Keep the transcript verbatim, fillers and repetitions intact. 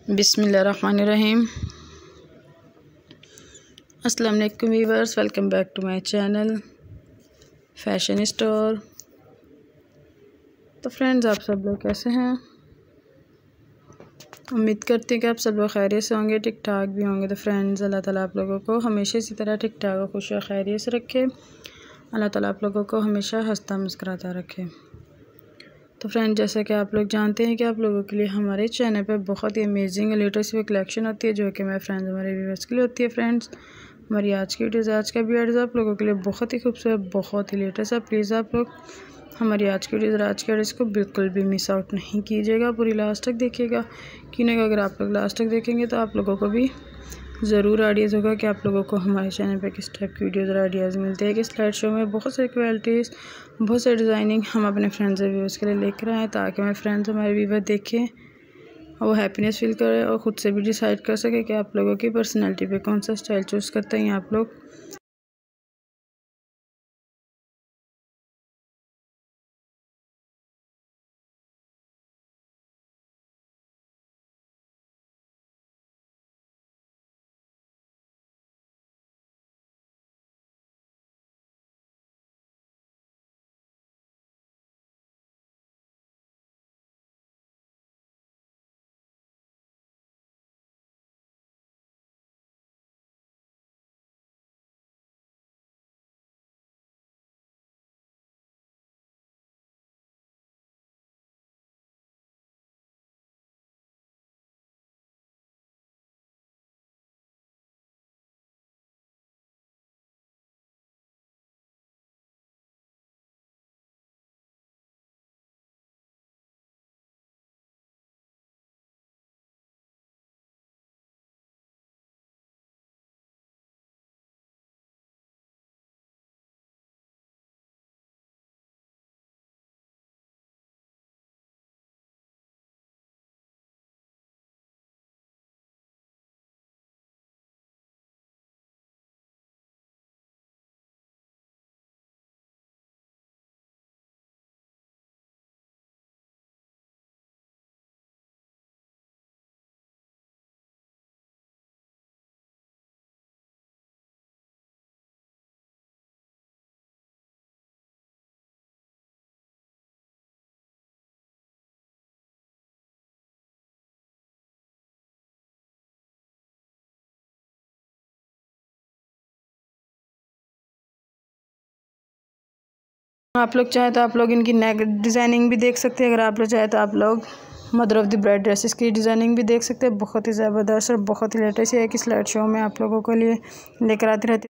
बिस्मिल्लाहिर्रहमानिर्रहीम। अस्सलाम वालेकुम viewers, welcome back to my channel fashion store. तो फ्रेंड्स, आप सब लोग कैसे हैं? उम्मीद करती हैं कि आप सब लोग खैरियत से होंगे, ठीक ठाक भी होंगे। तो फ्रेंड्स, अल्लाह ताला आप लोगों को हमेशा इसी तरह ठीक ठाक और खुश और खैरियत से रखे। अल्लाह ताला आप लोगों को हमेशा हंसता मुस्कुराता रखे। तो फ्रेंड, जैसा कि आप लोग जानते हैं कि आप लोगों के लिए हमारे चैनल पर बहुत ही अमेजिंग लेटेस्ट भी कलेक्शन होती है, जो कि मेरे फ्रेंड्स हमारे व्यूअर्स के लिए होती है। फ्रेंड्स, हमारी आज की वीडियोज़ आज का भी एड्स आप लोगों के लिए बहुत ही खूबसूरत, बहुत ही लेटेस्ट है। प्लीज़ आप लोग हमारी आज की वीडियोज़ आज के एड्स को बिल्कुल भी मिस आउट नहीं कीजिएगा, पूरी लास्ट तक देखिएगा। क्योंकि अगर आप लोग लास्ट तक देखेंगे तो आप लोगों को भी ज़रूर आइडियाज़ होगा कि आप लोगों को हमारे चैनल पे किस टाइप की वीडियोज़ और आइडियाज़ मिलते हैं। कि स्लाइड शो में बहुत सारी क्वालिटीज़, बहुत सारी डिज़ाइनिंग हम अपने फ्रेंड्स और व्यूअर्स के लिए लेकर आए, ताकि हमारे फ्रेंड्स हमारे व्यूअर देखें और वो हैप्पीनेस फील करें और ख़ुद से भी डिसाइड कर सके कि आप लोगों की पर्सनैलिटी पे कौन सा स्टाइल चूज़ करते हैं आप लोग। आप लोग चाहे तो आप लोग इनकी नेक डिज़ाइनिंग भी देख सकते हैं। अगर आप लोग चाहे तो आप लोग mother of the bride dresses की डिज़ाइनिंग भी देख सकते हैं। बहुत ही ज़बरदस्त और बहुत ही लेटेस्ट है कि स्लाइड शो में आप लोगों के लिए लेकर आती रहती है।